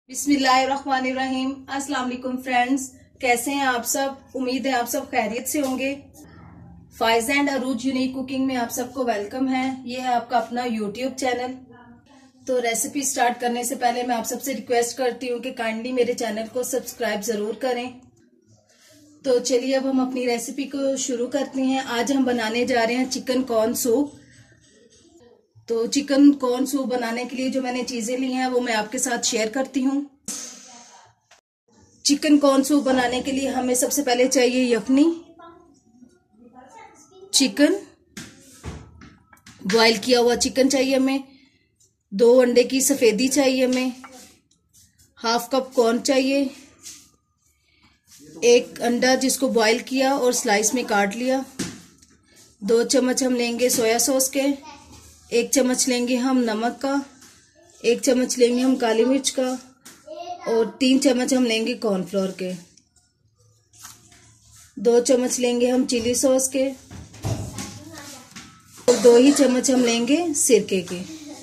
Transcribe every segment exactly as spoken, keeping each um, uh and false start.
बिस्मिल्लाहिर्रहमानिर्रहीम। अस्सलाम वालेकुम फ्रेंड्स, कैसे हैं आप सब। उम्मीद है आप सब खैरियत से होंगे। Faiz and Arooj unique cooking में आप सबको वेलकम है। ये है आपका अपना यूट्यूब चैनल। तो रेसिपी स्टार्ट करने से पहले मैं आप सबसे रिक्वेस्ट करती हूँ कि काइंडली मेरे चैनल को सब्सक्राइब जरूर करें। तो चलिए अब हम अपनी रेसिपी को शुरू करते हैं। आज हम बनाने जा रहे हैं चिकन कॉर्न सूप। तो चिकन कॉर्न सूप बनाने के लिए जो मैंने चीजें ली हैं वो मैं आपके साथ शेयर करती हूँ। चिकन कॉर्न सूप बनाने के लिए हमें सबसे पहले चाहिए यखनी, चिकन, बॉयल किया हुआ चिकन चाहिए हमें, दो अंडे की सफेदी चाहिए हमें, हाफ कप कॉर्न चाहिए, एक अंडा जिसको बॉयल किया और स्लाइस में काट लिया, दो चम्मच हम लेंगे सोया सॉस के, एक चम्मच लेंगे हम नमक का, एक चम्मच लेंगे हम काली मिर्च का और तीन चम्मच हम लेंगे कॉर्नफ्लोर के, दो चम्मच लेंगे हम चिली सॉस के और दो ही चम्मच हम लेंगे सिरके के।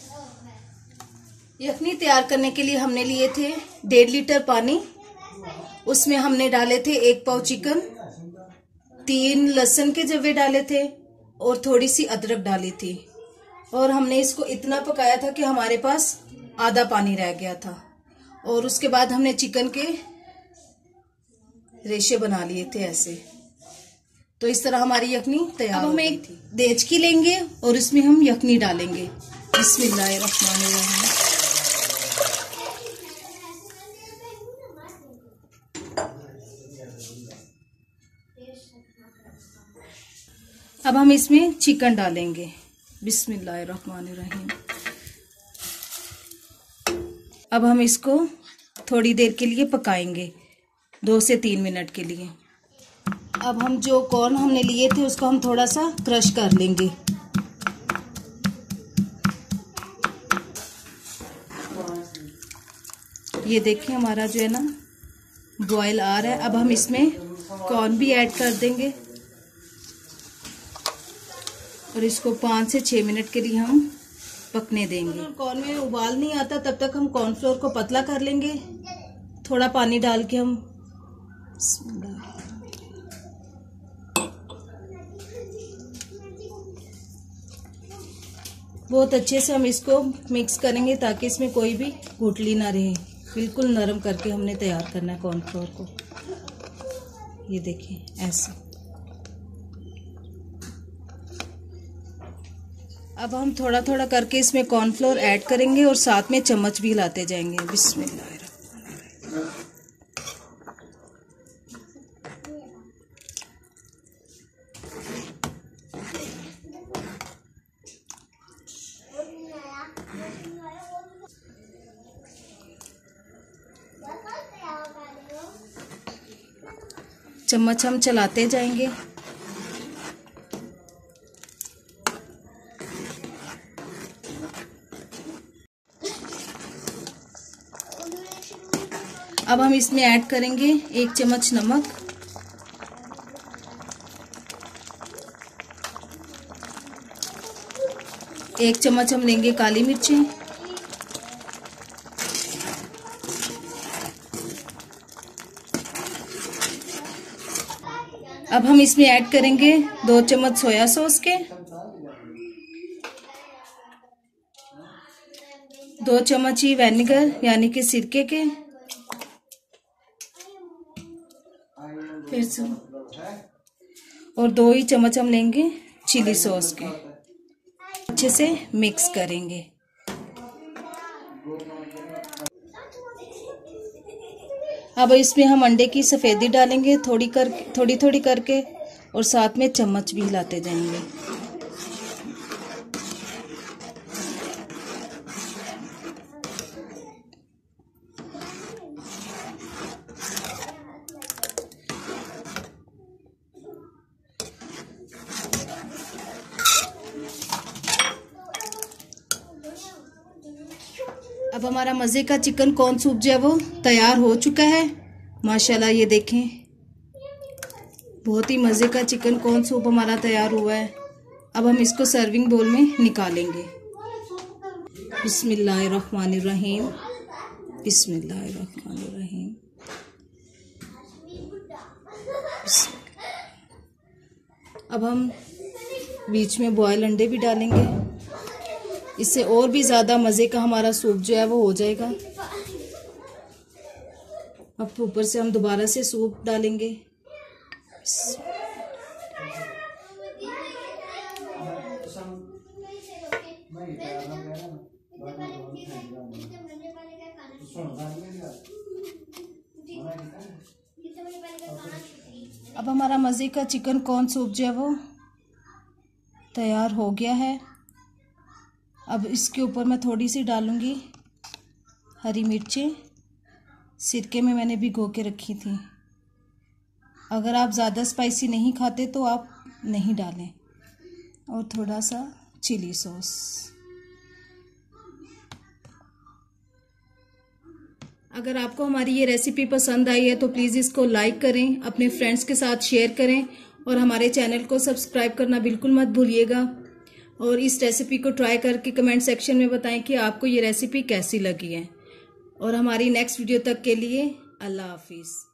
यखनी तैयार करने के लिए हमने लिए थे डेढ़ लीटर पानी, उसमें हमने डाले थे एक पाव चिकन, तीन लहसुन के जवे डाले थे और थोड़ी सी अदरक डाली थी और हमने इसको इतना पकाया था कि हमारे पास आधा पानी रह गया था। और उसके बाद हमने चिकन के रेशे बना लिए थे ऐसे। तो इस तरह हमारी यखनी तैयार। अब हम एक देचकी लेंगे और इसमें हम यखनी डालेंगे। बिस्मिल्लाहिर्रहमानिर्रहीम। अब हम इसमें चिकन डालेंगे। बिस्मिल्लाहिर्रहमानिर्रहीम। अब हम इसको थोड़ी देर के लिए पकाएंगे, दो से तीन मिनट के लिए। अब हम जो कॉर्न हमने लिए थे उसको हम थोड़ा सा क्रश कर लेंगे। ये देखिए हमारा जो है ना बॉयल आ रहा है। अब हम इसमें कॉर्न भी ऐड कर देंगे और इसको पाँच से छः मिनट के लिए हम पकने देंगे। कॉर्न में उबाल नहीं आता तब तक हम कॉर्नफ्लोर को पतला कर लेंगे। थोड़ा पानी डाल के हम बहुत अच्छे से हम इसको मिक्स करेंगे ताकि इसमें कोई भी गुठली ना रहे। बिल्कुल नरम करके हमने तैयार करना है कॉर्नफ्लोर को। ये देखिए ऐसे। अब हम थोड़ा थोड़ा करके इसमें कॉर्नफ्लोर ऐड करेंगे और साथ में चम्मच भी हिलाते जाएंगे। बिस्मिल्लाह। चम्मच हम चलाते जाएंगे। अब हम इसमें ऐड करेंगे एक चम्मच नमक, एक चम्मच हम लेंगे काली मिर्ची, अब हम इसमें ऐड करेंगे दो चम्मच सोया सॉस के, दो चम्मच ही विनेगर यानी कि सिरके के, फिर से और दो ही चम्मच हम लेंगे चिली सॉस के। अच्छे से मिक्स करेंगे। अब इसमें हम अंडे की सफेदी डालेंगे थोड़ी कर थोड़ी थोड़ी करके और साथ में चम्मच भी हिलाते जाएंगे। अब हमारा मज़े का चिकन कॉर्न सूप जो है वो तैयार हो चुका है। माशाल्लाह ये देखें, बहुत ही मज़े का चिकन कॉर्न सूप हमारा तैयार हुआ है। अब हम इसको सर्विंग बोल में निकालेंगे। बिस्मिल्लाहिर्रहमानिर्रहीम। बिस्मिल्लाहिर्रहमानिर्रहीम। अब हम बीच में बॉयल अंडे भी डालेंगे, इससे और भी ज़्यादा मज़े का हमारा सूप जो है वो हो जाएगा। अब ऊपर से हम दोबारा से सूप डालेंगे। अब हमारा मज़े का चिकन कॉर्न सूप जो है वो तैयार हो गया है। अब इसके ऊपर मैं थोड़ी सी डालूंगी हरी मिर्चें, सिरके में मैंने भिगो के रखी थी। अगर आप ज़्यादा स्पाइसी नहीं खाते तो आप नहीं डालें। और थोड़ा सा चिली सॉस। अगर आपको हमारी ये रेसिपी पसंद आई है तो प्लीज़ इसको लाइक करें, अपने फ्रेंड्स के साथ शेयर करें और हमारे चैनल को सब्सक्राइब करना बिल्कुल मत भूलिएगा। और इस रेसिपी को ट्राई करके कमेंट सेक्शन में बताएं कि आपको ये रेसिपी कैसी लगी है। और हमारी नेक्स्ट वीडियो तक के लिए अल्लाह हाफिज़।